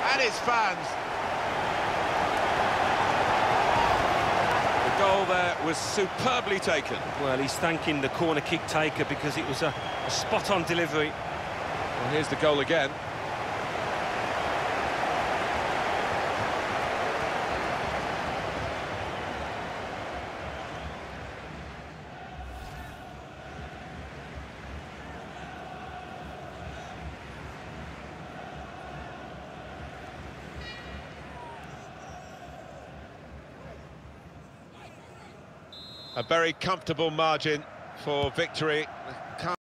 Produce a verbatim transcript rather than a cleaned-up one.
and his fans. The goal there was superbly taken. Well, he's thanking the corner kick taker because it was a, a spot-on delivery. Well, here's the goal again. A very comfortable margin for victory.